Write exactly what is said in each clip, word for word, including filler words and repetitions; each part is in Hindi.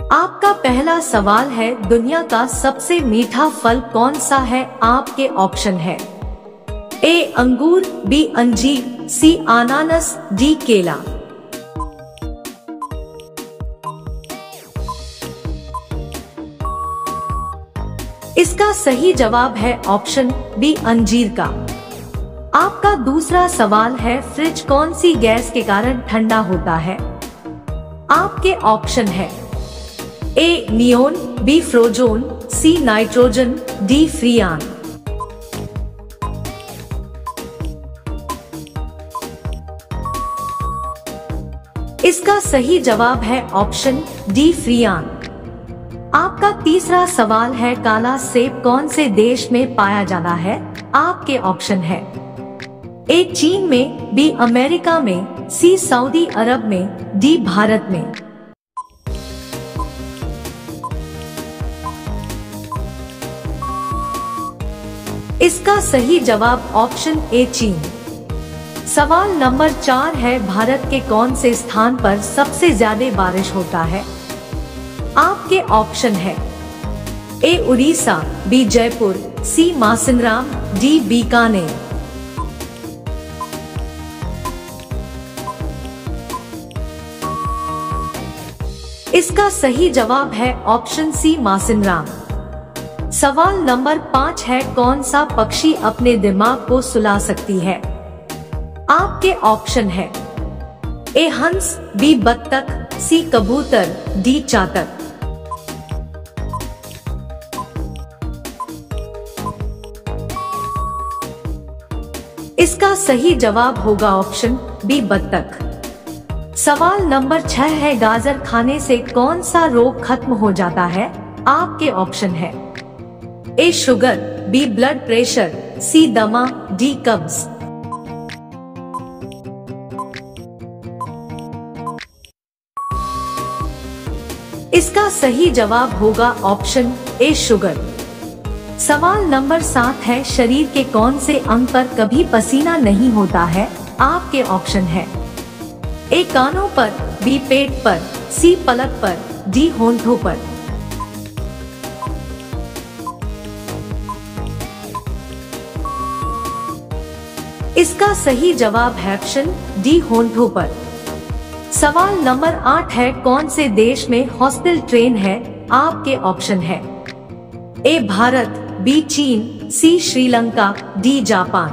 आपका पहला सवाल है, दुनिया का सबसे मीठा फल कौन सा है? आपके ऑप्शन है ए अंगूर, बी अंजीर, सी अनानास, डी केला। इसका सही जवाब है ऑप्शन बी अंजीर का। आपका दूसरा सवाल है, फ्रिज कौन सी गैस के कारण ठंडा होता है? आपके ऑप्शन है ए नियोन, बी फ्रोजोन, सी नाइट्रोजन, डी फ्रियान। इसका सही जवाब है ऑप्शन डी फ्रियान। आपका तीसरा सवाल है, काला सेब कौन से देश में पाया जाता है? आपके ऑप्शन है ए चीन में, बी अमेरिका में, सी सऊदी अरब में, डी भारत में। इसका सही जवाब ऑप्शन ए चीन। सवाल नंबर चार है, भारत के कौन से स्थान पर सबसे ज्यादा बारिश होता है? आपके ऑप्शन है A Orissa, B Jaipur, C Mawsynram, D Bikaner. इसका सही जवाब है ऑप्शन सी मासिनराम। सवाल नंबर पाँच है, कौन सा पक्षी अपने दिमाग को सुला सकती है? आपके ऑप्शन है ए हंस, बी बत्तख, सी कबूतर, डी चातक। इसका सही जवाब होगा ऑप्शन बी बत्तख। सवाल नंबर छह है, गाजर खाने से कौन सा रोग खत्म हो जाता है? आपके ऑप्शन है A sugar, B blood pressure, C दमा, डी कब्ज। इसका सही जवाब होगा ऑप्शन ए शुगर। सवाल नंबर सात है, शरीर के कौन से अंग पर कभी पसीना नहीं होता है? आपके ऑप्शन है ए कानों पर, बी पेट पर, सी पलक पर, डी होंठों पर। इसका सही जवाब है ऑप्शन डी होंठों पर। सवाल नंबर आठ है, कौन से देश में हॉस्टल ट्रेन है? आपके ऑप्शन है ए भारत, बी चीन, सी श्रीलंका, डी जापान।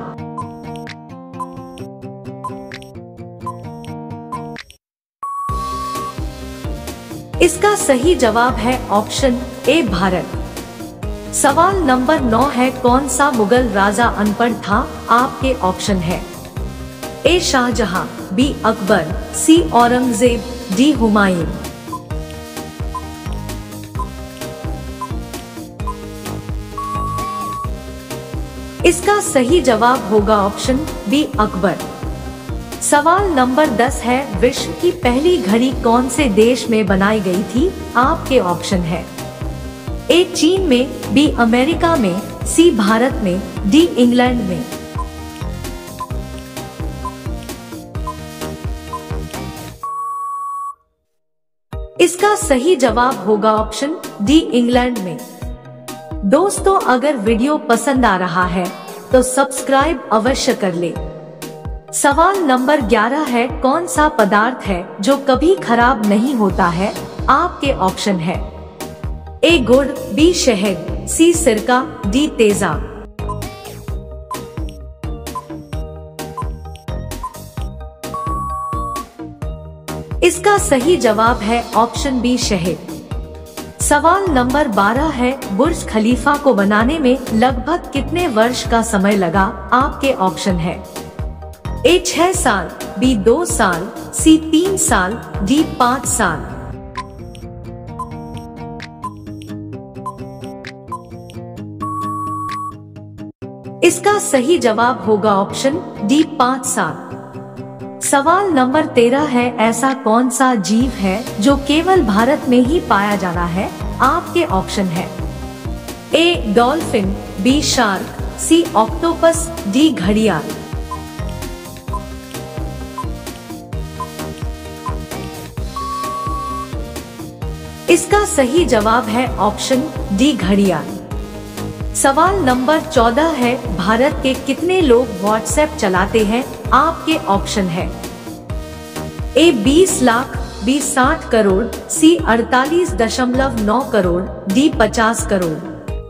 इसका सही जवाब है ऑप्शन ए भारत। सवाल नंबर नौ है, कौन सा मुगल राजा अनपढ़ था? आपके ऑप्शन है A Shahjahan, B Akbar, C Aurangzeb, D Humayun. इसका सही जवाब होगा ऑप्शन बी अकबर। सवाल नंबर दस है, विश्व की पहली घड़ी कौन से देश में बनाई गई थी? आपके ऑप्शन है ए चीन में, बी अमेरिका में, सी भारत में, डी इंग्लैंड में। इसका सही जवाब होगा ऑप्शन डी इंग्लैंड में। दोस्तों, अगर वीडियो पसंद आ रहा है तो सब्सक्राइब अवश्य कर ले। सवाल नंबर ग्यारह है, कौन सा पदार्थ है जो कभी खराब नहीं होता है? आपके ऑप्शन है ए गुड़, बी शहद, सी सिरका, डी तेजाब। इसका सही जवाब है ऑप्शन बी शहद। सवाल नंबर बारह है, बुर्ज खलीफा को बनाने में लगभग कितने वर्ष का समय लगा? आपके ऑप्शन है ए छह साल, बी दो साल, सी तीन साल, डी पाँच साल। इसका सही जवाब होगा ऑप्शन डी पाँच साल। सवाल नंबर तेरह है, ऐसा कौन सा जीव है जो केवल भारत में ही पाया जाता है? आपके ऑप्शन है A dolphin, B shark, C octopus, D घड़ियाल। इसका सही जवाब है ऑप्शन डी घड़ियाल। सवाल नंबर चौदह है, भारत के कितने लोग व्हाट्सएप चलाते हैं? आपके ऑप्शन है ए बीस लाख, बी साठ करोड़, सी अड़तालीस दशमलव नौ करोड़, डी पचास करोड़।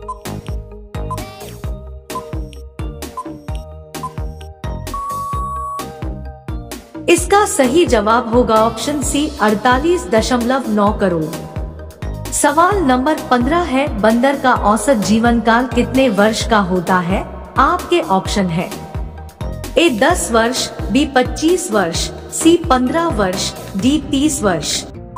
इसका सही जवाब होगा ऑप्शन सी अड़तालीस दशमलव नौ करोड़। सवाल नंबर पंद्रह है, बंदर का औसत जीवन काल कितने वर्ष का होता है? आपके ऑप्शन है ए दस वर्ष, बी पच्चीस वर्ष, सी पंद्रह वर्ष, डी तीस वर्ष।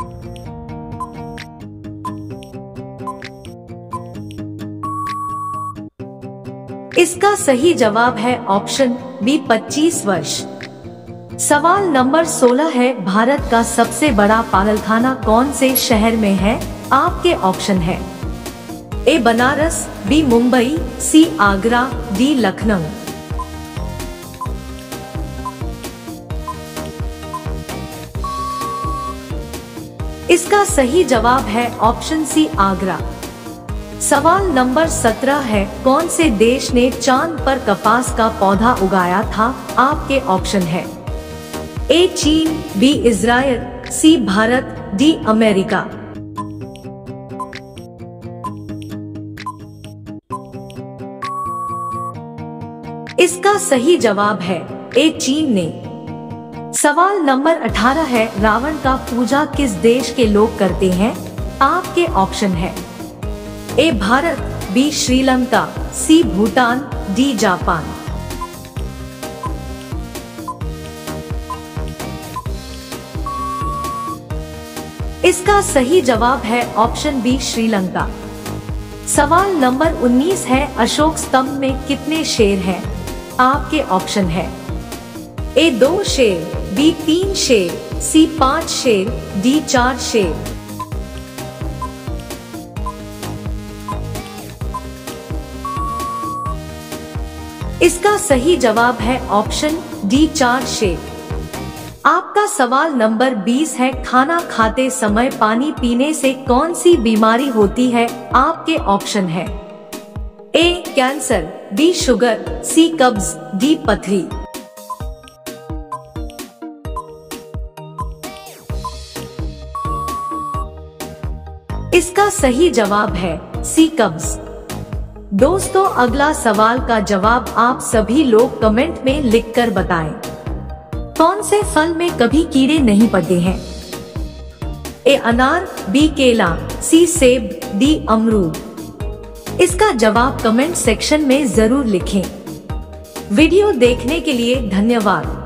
इसका सही जवाब है ऑप्शन बी पच्चीस वर्ष। सवाल नंबर सोलह है, भारत का सबसे बड़ा पागलखाना कौन से शहर में है? आपके ऑप्शन है A Banaras, B Mumbai, C Agra, D Lucknow. इसका सही जवाब है ऑप्शन सी आगरा। सवाल नंबर सत्रह है, कौन से देश ने चांद पर कपास का पौधा उगाया था? आपके ऑप्शन है ए चीन, B Israel, C Bharat, D America. इसका सही जवाब है ए चीन ने। सवाल नंबर अठारह है, रावण का पूजा किस देश के लोग करते हैं? आपके ऑप्शन है A Bharat, B Sri Lanka, C Bhutan, D Japan. इसका सही जवाब है ऑप्शन बी श्रीलंका। सवाल नंबर उन्नीस है, अशोक स्तंभ में कितने शेर हैं? आपके ऑप्शन है ए दो शेर, बी तीन शेर, सी पाँच शेर, डी चार शेर। इसका सही जवाब है ऑप्शन डी चार शेर। आपका सवाल नंबर बीस है, खाना खाते समय पानी पीने से कौन सी बीमारी होती है? आपके ऑप्शन है A cancer, B sugar, C कब्ज, डी पथरी। इसका सही जवाब है सी कब्ज। दोस्तों, अगला सवाल का जवाब आप सभी लोग कमेंट में लिखकर बताएं। कौन से फल में कभी कीड़े नहीं पड़ते हैं? ए अनार, बी केला, सी सेब, डी अमरूद। इसका जवाब कमेंट सेक्शन में जरूर लिखें। वीडियो देखने के लिए धन्यवाद।